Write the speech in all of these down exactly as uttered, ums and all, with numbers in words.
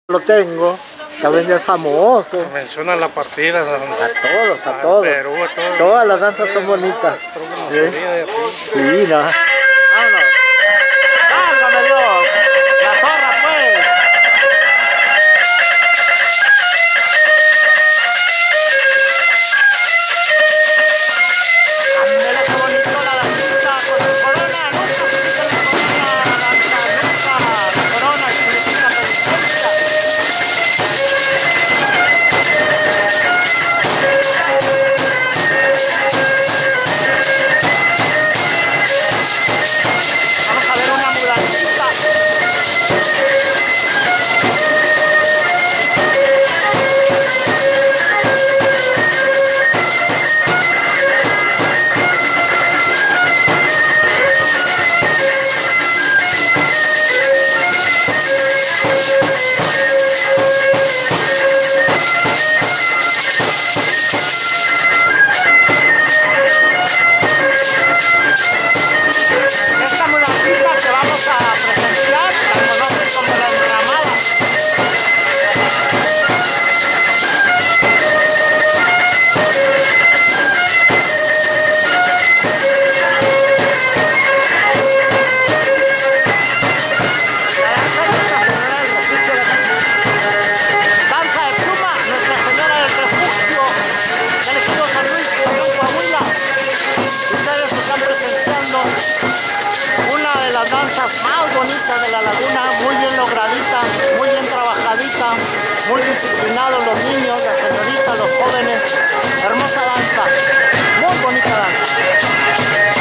Lo tengo, también es famoso. Menciona las partidas a, a todos, a todos. Perú, a todos. Todas las danzas son bonitas. ¿Sí? Sí, no. Vámonos. ¡Válgame Dios! ¡La zorra, pues! ¡Ándale, qué bonito la dancita con el corona! ¡Nunca se quita la corona! ¡La danza nunca! La corona significa penitencia. Vamos a ver una ambulancita. Esta ambulancita que vamos a presenciar la conocen como la enramada. Danza de pluma, Nuestra Señora del Refugio, del Ejido San Luis, Unión Coahuila. Ustedes están presenciando una de las danzas más bonitas de la laguna, muy bien logradita, muy bien trabajadita, muy disciplinados los niños, las señoritas, los jóvenes. Hermosa danza, muy bonita danza.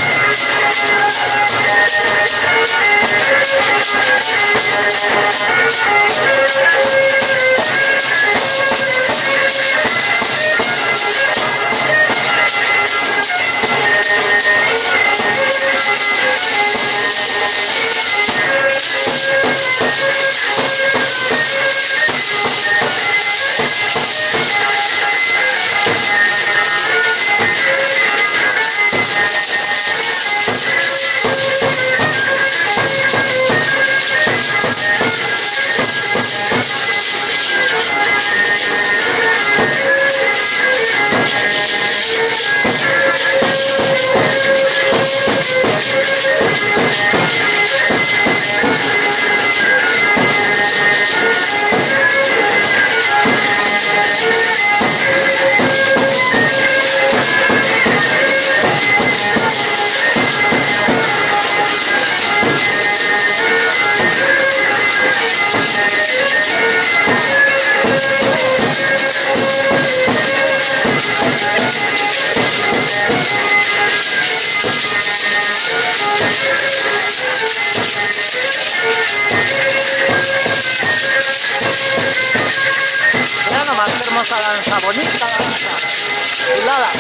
Mira nomás qué hermosa danza, bonita danza, chulada.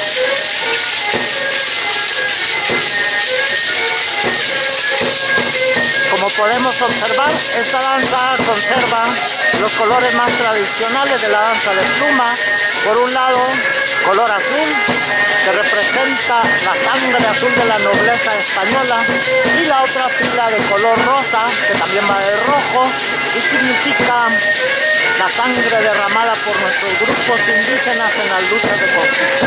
Como podemos observar, esta danza conserva los colores más tradicionales de la danza de pluma. Por un lado, color azul, que representa la sangre azul de la nobleza española, y la otra fila de color rosa, que también va de rojo, y significa la sangre derramada por nuestros grupos indígenas en las luchas de conquista.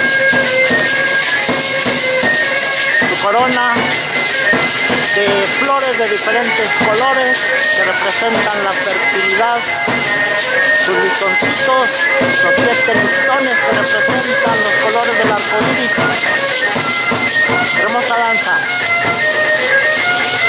Su corona de flores de diferentes colores que representan la fertilidad, sus listoncitos, los siete listones que representan los colores del arco iris. Hermosa danza.